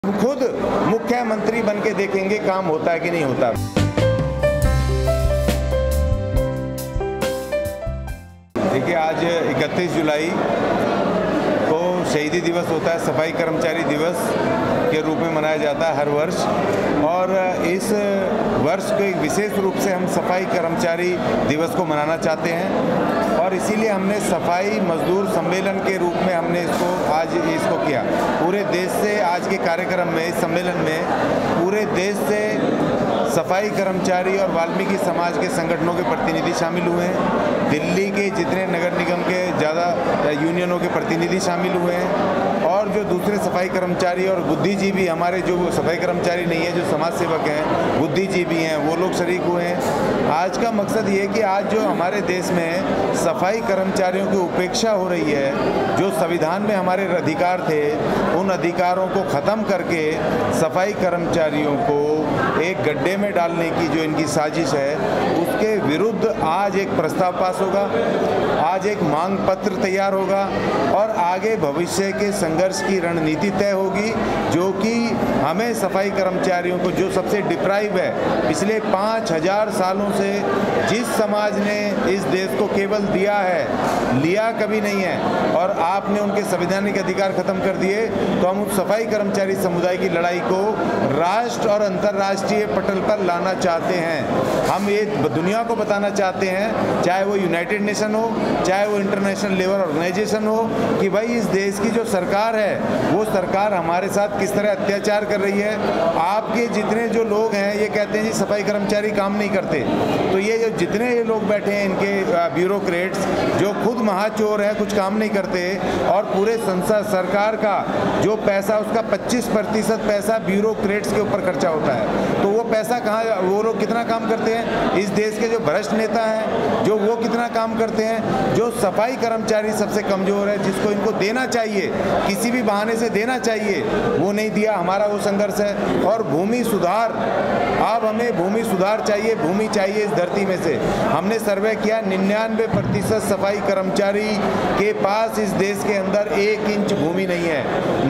खुद मुख्यमंत्री बन के देखेंगे काम होता है कि नहीं होता। देखिए, आज 31 जुलाई को शहीदी दिवस होता है, सफाई कर्मचारी दिवस के रूप में मनाया जाता है हर वर्ष। और इस वर्ष को एक विशेष रूप से हम सफाई कर्मचारी दिवस को मनाना चाहते हैं और इसीलिए हमने सफाई मजदूर सम्मेलन के रूप में हमने इसको किया। पूरे देश से आज के कार्यक्रम में, इस सम्मेलन में पूरे देश से सफाई कर्मचारी और वाल्मीकि समाज के संगठनों के प्रतिनिधि शामिल हुए हैं। दिल्ली के जितने नगर निगम के ज़्यादा यूनियनों के प्रतिनिधि शामिल हुए हैं और जो दूसरे सफाई कर्मचारी और बुद्धिजीवी, हमारे जो सफाई कर्मचारी नहीं है, जो समाज सेवक हैं, बुद्धिजीवी हैं, वो लोग शरीक हुए हैं। आज का मकसद ये है कि आज जो हमारे देश में सफाई कर्मचारियों की उपेक्षा हो रही है, जो संविधान में हमारे अधिकार थे, उन अधिकारों को ख़त्म करके सफाई कर्मचारियों को एक गड्ढे में डालने की जो इनकी साजिश है, उसके विरुद्ध आज एक प्रस्ताव पास होगा, आज एक मांग पत्र तैयार होगा और आगे भविष्य के संघर्ष की रणनीति तय होगी, जो कि हमें सफाई कर्मचारियों को, जो सबसे डिप्राइव है, पिछले 5000 सालों से जिस समाज ने इस देश को केवल दिया है, लिया कभी नहीं है, और आपने उनके संवैधानिक अधिकार खत्म कर दिए, तो हम उस सफाई कर्मचारी समुदाय की लड़ाई को राष्ट्र और अंतर्राष्ट्रीय पटल पर लाना चाहते हैं। हम ये दुनिया को बताना चाहते हैं, चाहे वो यूनाइटेड नेशन हो, चाहे वो इंटरनेशनल लेबर ऑर्गेनाइजेशन हो, कि भाई इस देश की जो सरकार है, वो सरकार हमारे साथ किस तरह अत्याचार कर रही है। आपके जितने जो लोग हैं, ये कहते हैं जी सफाई कर्मचारी काम नहीं करते, तो ये जो जितने ये लोग बैठे हैं, इनके ब्यूरोक्रेट्स जो खुद महाचोर हैं, कुछ काम नहीं करते, और पूरे संसद सरकार का जो पैसा, उसका 25% पैसा ब्यूरोक्रेट्स के ऊपर खर्चा होता है। तो वो पैसा कहाँ, वो लोग कितना काम करते हैं? इस देश के जो भ्रष्ट नेता हैं, जो वो कितना काम करते हैं? जो सफाई कर्मचारी सबसे कमजोर है, जिसको इनको देना चाहिए, किसी भी बहाने से देना चाहिए, वो नहीं दिया। हमारा वो संघर्ष है। और भूमि सुधार, अब हमें भूमि सुधार चाहिए, भूमि चाहिए इस धरती में से। हमने सर्वे किया, 99% सफाई कर्मचारी के पास इस देश के अंदर 1 इंच भूमि नहीं है।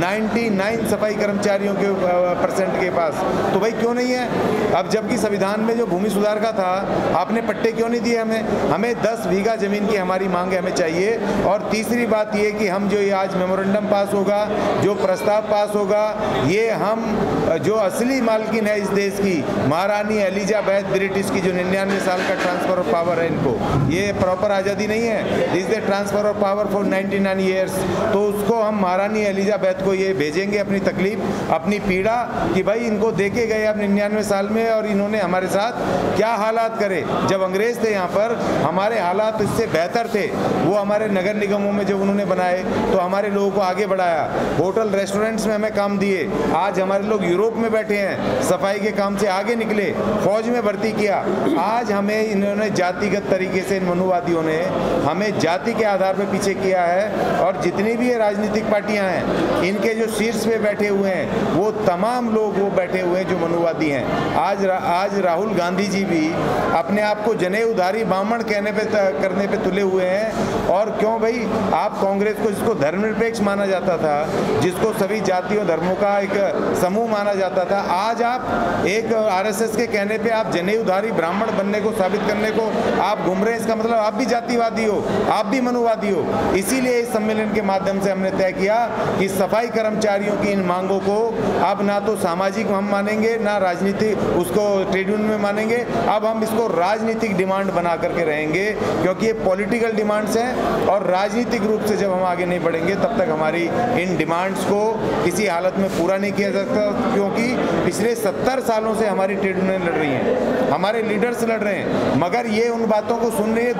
99 सफाई कर्मचारियों के % के पास। तो भाई क्यों नहीं है? अब जबकि संविधान में जो भूमि सुधार का था, आपने पट्टे क्यों नहीं दिए हमें 10 बीघा जमीन की हमारी मांग है, हमें चाहिए। और तीसरी बात ये कि हम जो ये आज मेमोरेंडम पास होगा, जो प्रस्ताव पास होगा, ये हम जो असली मालकिन है इस देश की, महारानी एलिजाबेथ ब्रिटिश की, जो 99 साल का ट्रांसफर ऑफ पावर है इनको, ये प्रॉपर आज़ादी नहीं है, this the transfer of power for 99 years. तो उसको हम महारानी एलिजाबेथ को ये भेजेंगे अपनी तकलीफ, अपनी पीड़ा, कि भाई इनको देखे गए अब 99 साल में और इन्होंने हमारे साथ क्या हालात करे। जब अंग्रेज थे यहाँ पर, हमारे हालात इससे बेहतर थे। वो हमारे नगर निगमों में जब उन्होंने बनाए तो हमारे लोगों को आगे बढ़ाया, होटल रेस्टोरेंट्स में हमें काम दिए। आज हमारे लोग यूरोप में बैठे हैं, सफाई के काम से आगे निकले, फौज में भर्ती किया। आज हमें इन्होंने जातिगत तरीके से, इन मनुवादियों ने हमें जाति के आधार पर पीछे किया है। और जितनी भी ये राजनीतिक पार्टियां हैं, इनके जो शीर्ष पे बैठे हुए हैं, वो तमाम लोग वो बैठे हुए हैं जो मनुवादी हैं। आज राहुल गांधी जी भी अपने आप को जनेऊधारी ब्राह्मण करने पे तुले हुए हैं। और क्यों भाई? आप कांग्रेस को, जिसको धर्मनिरपेक्ष माना जाता था, जिसको सभी जातियों धर्मों का एक समूह माना जाता था, आज आप एक आरएसएस के कहने पे आप जनेऊधारी ब्राह्मण बनने को, साबित करने को आप घूम रहे हैं। इसका मतलब आप भी जातिवादी हो, आप भी मनुवादी हो। इसीलिए इस सम्मेलन के माध्यम से हमने तय किया कि सफाई कर्मचारियों की इन मांगों को अब ना तो सामाजिक हम मानेंगे, ना राजनीति उसको ट्रेड यूनियन में मानेंगे। अब हम इसको राजनीतिक डिमांड बना करके रहेंगे, क्योंकि ये पॉलिटिकल डिमांड्स हैं और राजनीतिक रूप से जब हम आगे नहीं बढ़ेंगे, तब तक हमारी इन डिमांड्स को किसी हालत में पूरा नहीं किया जा सकता। क्योंकि पिछले 70 सालों से हमारी ट्रेड यूनियन लड़ रही हैं, हमारे लीडर्स लड़ रहे हैं, मगर ये उन बातों को सुन रही है,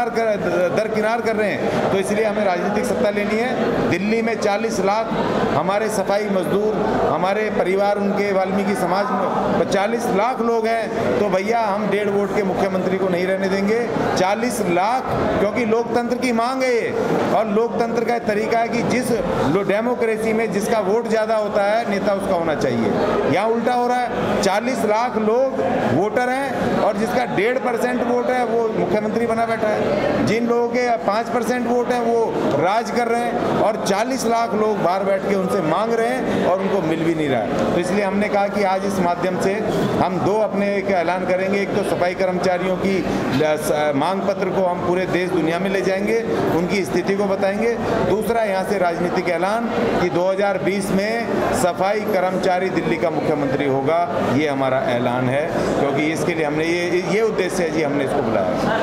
दरकिनार कर रहे हैं। तो इसलिए हमें राजनीतिक सत्ता लेनी है। दिल्ली में 40 लाख हमारे सफाई मजदूर, हमारे परिवार, उनके वाल्मीकि समाज में 40 लाख लोग हैं। तो भैया हम 1.5 वोट के मुख्यमंत्री को नहीं रहने देंगे। 40 लाख, क्योंकि लोकतंत्र की मांग है ये, और लोकतंत्र का तरीका है कि जिस डेमोक्रेसी में जिसका वोट ज़्यादा होता है, नेता उसका होना चाहिए। यहाँ उल्टा हो रहा है, 40 लाख लोग वोटर हैं और जिसका 1.5% वोट है वो मुख्यमंत्री बना बैठा है। जिन लोगों के 5% वोट है वो राज कर रहे हैं और 40 लाख लोग बाहर बैठ के उनसे मांग रहे हैं और उनको मिल भी नहीं रहा है। तो इसलिए हमने कहा कि आज इस माध्यम से हम दो अपने एक ऐलान करेंगे। एक तो सफाई कर्मचारियों की मांग पत्र को हम पूरे देश दुनिया में ले जाएंगे, उनकी स्थिति को बताएंगे। दूसरा यहाँ से राजनीतिक ऐलान कि 2020 में सफाई कर्मचारी दिल्ली का मुख्यमंत्री होगा, ये हमारा ऐलान है, क्योंकि इसके लिए हमने ये उद्देश्य है जी, हमने इसको बुलाया।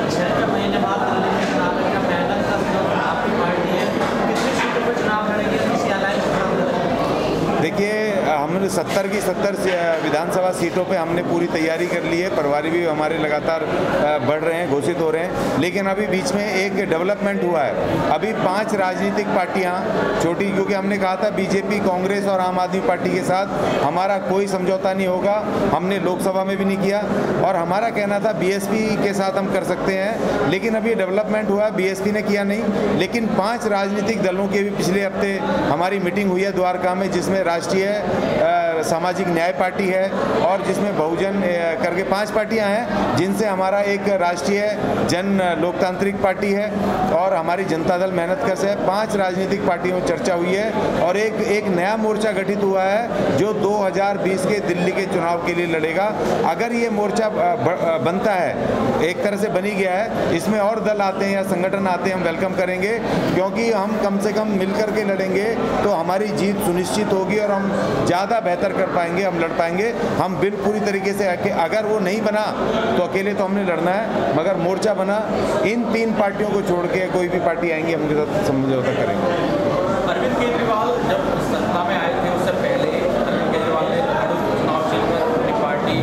देखिए, हमने 70 की 70 विधानसभा सीटों पे हमने पूरी तैयारी कर ली है। प्रभारी भी हमारे लगातार बढ़ रहे हैं, घोषित हो रहे हैं। लेकिन अभी बीच में एक डेवलपमेंट हुआ है। अभी 5 राजनीतिक पार्टियां छोटी, क्योंकि हमने कहा था बीजेपी, कांग्रेस और आम आदमी पार्टी के साथ हमारा कोई समझौता नहीं होगा। हमने लोकसभा में भी नहीं किया और हमारा कहना था बीएसपी के साथ हम कर सकते हैं। लेकिन अभी डेवलपमेंट हुआ, बीएसपी ने किया नहीं। लेकिन 5 राजनीतिक दलों के भी पिछले हफ्ते हमारी मीटिंग हुई है द्वारका में, जिसमें राष्ट्रीय सामाजिक न्याय पार्टी है और जिसमें बहुजन करके 5 पार्टियां हैं, जिनसे हमारा एक राष्ट्रीय जन लोकतांत्रिक पार्टी है और हमारी जनता दल मेहनत कश है। 5 राजनीतिक पार्टियों में चर्चा हुई है और एक नया मोर्चा गठित हुआ है जो 2020 के दिल्ली के चुनाव के लिए लड़ेगा। अगर ये मोर्चा बनता है, एक तरह से बनी गया है, इसमें और दल आते हैं या संगठन आते हैं, हम वेलकम करेंगे, क्योंकि हम कम से कम मिलकर के लड़ेंगे तो हमारी जीत सुनिश्चित होगी और हम ज़्यादा बेहतर कर पाएंगे, हम लड़ पाएंगे। हम बिल पूरी तरीके से, अगर वो नहीं बना तो अकेले तो हमने लड़ना है, मगर मोर्चा बना, इन 3 पार्टियों को छोड़ के कोई भी पार्टी आएंगी, हम उनके साथ समझौता करेंगे। अरविंद केजरीवाल जब सत्ता में आए थे, उससे पहले अरविंद केजरीवाल ने चुनाव जीतकर अपनी पार्टी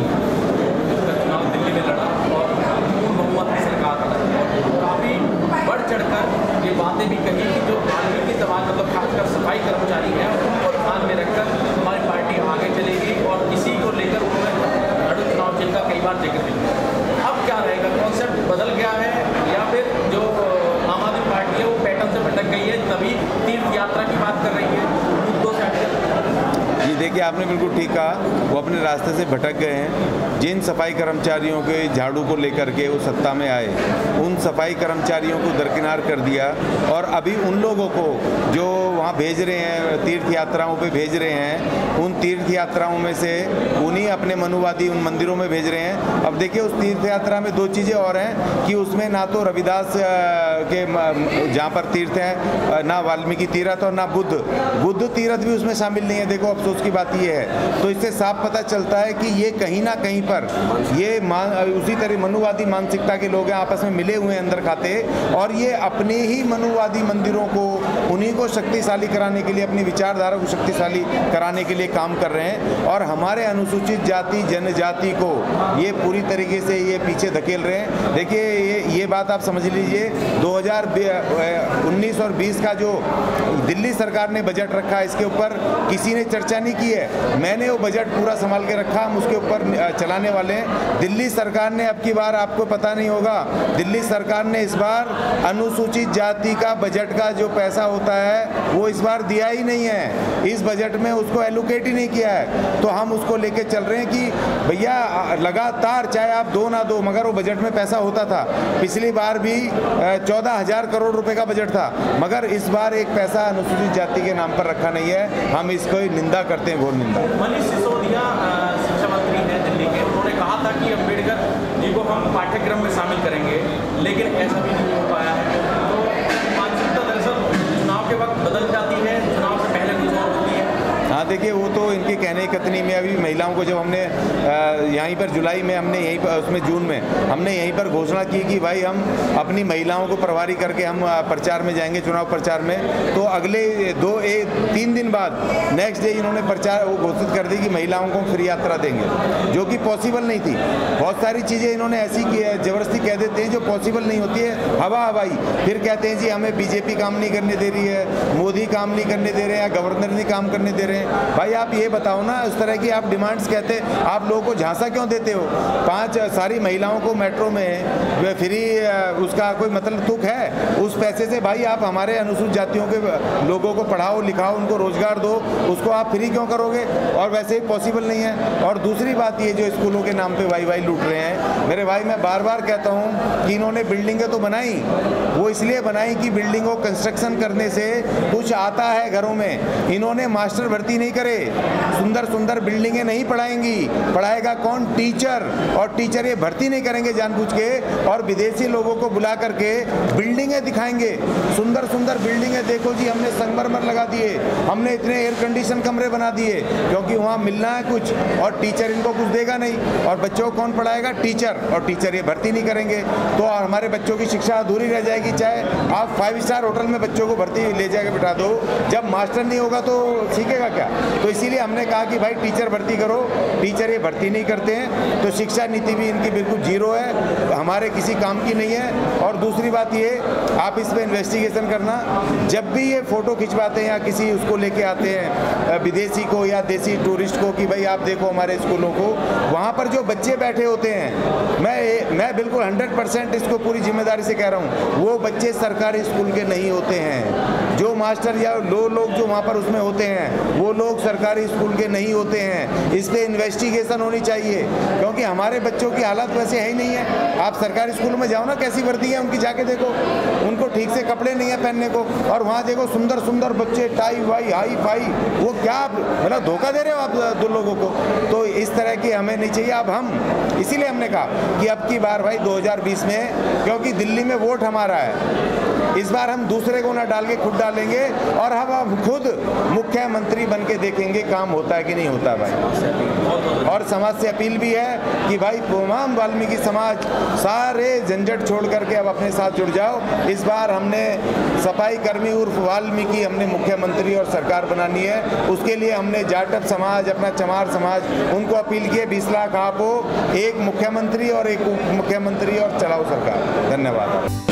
का चुनाव दिल्ली में लड़ा और पूर्ण बहुमत की सरकार और काफ़ी बढ़ चढ़कर ये बातें भी कही कि जो वाल्मीकि समाज, मतलब खासकर सफाई कर्मचारी हैं, उनको ध्यान में रखकर हमारी पार्टी आगे चलेगी और इसी को लेकर उन्होंने अड़ू चुनाव चिन्ह का कई बार जिक्र किया। अब क्या रहेगा, कॉन्सेप्ट बदल गया है या फिर जो आम आदमी पार्टी है वो पैटर्न से भटक गई है, तभी तीर्थ यात्रा की बात कर रही है, मुद्दों से हटकर? जी देखिए, आपने बिल्कुल ठीक कहा, वो अपने रास्ते से भटक गए हैं। जिन सफाई कर्मचारियों के झाड़ू को लेकर के वो सत्ता में आए, उन सफाई कर्मचारियों को दरकिनार कर दिया और अभी उन लोगों को जो वहाँ भेज रहे हैं, तीर्थ यात्राओं पे भेज रहे हैं, उन तीर्थ यात्राओं में से उन्हीं अपने मनुवादी उन मंदिरों में भेज रहे हैं। अब देखिए, उस तीर्थ यात्रा में 2 चीज़ें और हैं कि उसमें ना तो रविदास के जहाँ पर तीर्थ हैं, ना वाल्मीकि तीर्थ और ना बुद्ध तीर्थ भी उसमें शामिल नहीं है। देखो, अफसोस की बात ये है। तो इससे साफ पता चलता है कि ये कहीं ना कहीं पर ये उसी तरह मनुवादी मानसिकता के लोग हैं, आपस में मिले हुए हैं अंदर खाते, और ये अपने ही मनुवादी मंदिरों को, उन्हीं को शक्तिशाली कराने के लिए, अपनी विचारधारा को शक्तिशाली कराने के लिए काम कर रहे हैं और हमारे अनुसूचित जाति जनजाति को ये पूरी तरीके से ये पीछे धकेल रहे हैं। देखिए, ये बात आप समझ लीजिए, 2019 और 20 का जो दिल्ली सरकार ने बजट रखा है, इसके ऊपर किसी ने चर्चा नहीं की है। मैंने वो बजट पूरा संभाल के रखा, हम उसके ऊपर चलाने वाले हैं। दिल्ली सरकार ने अब की बार, आपको पता नहीं होगा, दिल्ली सरकार ने इस बार अनुसूचित जाति का बजट का जो पैसा होता है वो इस बार दिया ही नहीं है। इस बजट में उसको एलोकेट ही नहीं किया है। तो हम उसको लेके चल रहे हैं कि भैया लगातार, चाहे आप दो ना दो, मगर वो बजट में पैसा होता था। पिछली बार भी 14,000 करोड़ रुपए का बजट था, मगर इस बार एक पैसा अनुसूचित जाति के नाम पर रखा नहीं है। हम इसको निंदा करते हैं, घोर निंदा। मनीष सिसोदिया शिक्षा मंत्री हैं दिल्ली के, उन्होंने कहा था कि अम्बेडकर जी को हम पाठ्यक्रम में शामिल करेंगे, लेकिन ऐसा भी नहीं हो पाया है। तो मानसिकता दरअसल चुनाव के वक्त बदल जाती है, चुनाव से पहले कुछ और होती है। हाँ देखिए, वो तो इनके कहने कतनी में, अभी महिलाओं को जब हमने यहीं पर जुलाई में हमने यहीं पर, उसमें जून में हमने यहीं पर घोषणा की कि भाई हम अपनी महिलाओं को प्रभारी करके हम प्रचार में जाएंगे, चुनाव प्रचार में, तो अगले 3 दिन बाद नेक्स्ट डे इन्होंने प्रचार वो घोषित कर दी कि महिलाओं को फ्री यात्रा देंगे, जो कि पॉसिबल नहीं थी। बहुत सारी चीज़ें इन्होंने ऐसी ज़बरदस्ती कह देते हैं जो पॉसिबल नहीं होती है, हवाई। फिर कहते हैं जी हमें बीजेपी काम नहीं करने दे रही है, मोदी काम नहीं करने दे रहे हैं, या गवर्नर नहीं काम करने दे रहे हैं। भाई आप ये बताओ ना, इस तरह की आप डिमांड्स कहते, आप लोगों को झांसा क्यों देते हो? 5 सारी महिलाओं को मेट्रो में फ्री, उसका कोई मतलब तुक है? उस पैसे से भाई आप हमारे अनुसूचित जातियों के लोगों को पढ़ाओ लिखाओ, उनको रोजगार दो, उसको आप फ्री क्यों करोगे? और वैसे ही पॉसिबल नहीं है। और दूसरी बात ये, जो स्कूलों के नाम पे वाई लूट रहे हैं, मेरे भाई मैं बार बार कहता हूँ कि इन्होंने बिल्डिंगें तो बनाई, वो इसलिए बनाई कि बिल्डिंगों कंस्ट्रक्शन करने से कुछ आता है घरों में। इन्होंने मास्टर भर्ती नहीं करे, सुंदर सुंदर बिल्डिंगें नहीं पढ़ाएंगी, पढ़ाएगा कौन? टीचर। और टीचर ये भर्ती नहीं करेंगे जानबूझ के, और विदेशी लोगों को बुला करके बिल्डिंगें दिखाएंगे, सुंदर सुंदर बिल्डिंगें। देखो जी, हमने संगमरमर लगा दिए, हमने इतने एयर कंडीशन कमरे बना दिए, क्योंकि वहाँ मिलना है कुछ, और टीचर इनको कुछ देगा नहीं। और बच्चों को कौन पढ़ाएगा? टीचर। और टीचर ये भर्ती नहीं करेंगे तो हमारे बच्चों की शिक्षा अधूरी रह जाएगी। चाहे आप 5 स्टार होटल में बच्चों को भर्ती ले जाके बिठा दो, जब मास्टर नहीं होगा तो सीखेगा क्या? तो इसीलिए हमने कहा कि भाई टीचर भर्ती करो। टीचर ये भर्ती नहीं करते हैं, तो शिक्षा नीति भी इनकी बिल्कुल जीरो है, हमारे किसी काम की नहीं है। और दूसरी बात ये, आप इस पर इन्वेस्टिगेशन करना, जब भी ये फोटो खिंचवाते हैं या किसी उसको लेके आते हैं विदेशी को या देसी टूरिस्ट को कि भाई आप देखो हमारे स्कूलों को, वहाँ पर जो बच्चे बैठे होते हैं, मैं बिल्कुल 100% इसको पूरी जिम्मेदारी से कह रहा हूँ, वो बच्चे सरकारी स्कूल के नहीं होते हैं। जो मास्टर या लोग जो वहाँ पर उसमें होते हैं, वो लोग सरकारी स्कूल के नहीं होते हैं। इस पर इन्वेस्टिगेशन होनी चाहिए, क्योंकि हमारे बच्चों की हालत वैसे है ही नहीं है। आप सरकारी स्कूलों में जाओ ना, कैसी वर्दी है उनकी, जाके देखो, उनको ठीक से कपड़े नहीं है पहनने को। और वहाँ देखो सुंदर सुंदर बच्चे, टाई वाई हाई फाई, वो क्या मतलब धोखा दे रहे हो आप 2 लोगों को? तो इस तरह की हमें नहीं चाहिए। अब हम इसीलिए हमने कहा कि अब की बार भाई 2020 में, क्योंकि दिल्ली में वोट हमारा है, इस बार हम दूसरे को ना डाल के खुद डालेंगे, और हम खुद मुख्यमंत्री बन के देखेंगे काम होता है कि नहीं होता भाई। और समाज से अपील भी है कि भाई तमाम वाल्मीकि समाज सारे झंझट छोड़ करके अब अपने साथ जुड़ जाओ। इस बार हमने सफाई कर्मी उर्फ वाल्मीकि हमने मुख्यमंत्री और सरकार बनानी है। उसके लिए हमने जाटव समाज, अपना चमार समाज, उनको अपील किए 20 लाख आपो, एक मुख्यमंत्री और एक उप मुख्यमंत्री, और चलाओ सरकार। धन्यवाद।